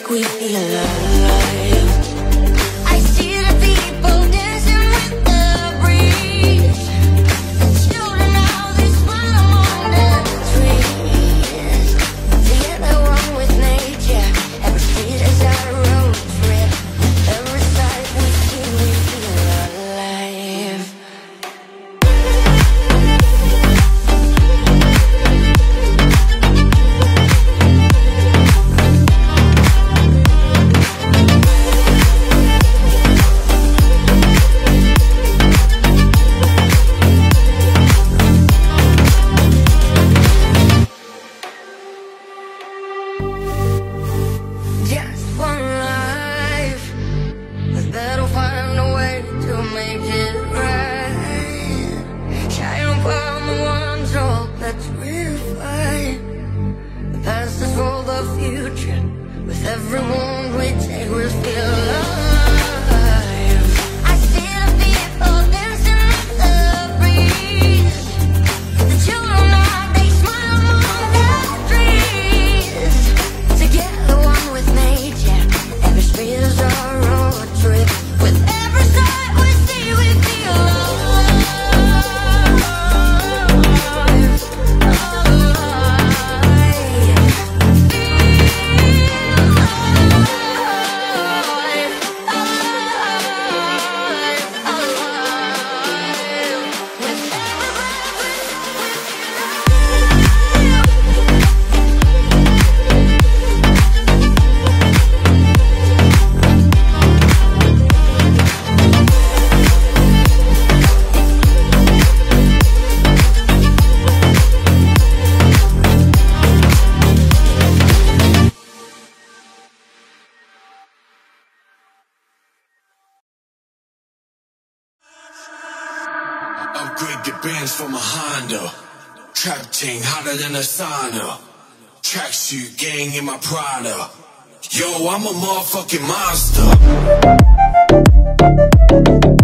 like we feel alive. I see the people dancing with the breeze. The children now, they smile among the trees. Together one with nature, every street is our road trip. Every sight we see, we feel alive. Just one life, but better find a way to make it right. Shine upon the ones all that's refined. The past is for the future. With every wound we take, we feel alive. I see the people dancing with the breeze. The children now, they smile among the trees. Together one with nature, every street is our road trip. With every sight we see, we feel alive. Upgrade the bands from a Honda. Trap chain hotter than a sauna. Tracksuit gang in my Prada. Yo, I'm a motherfucking monster.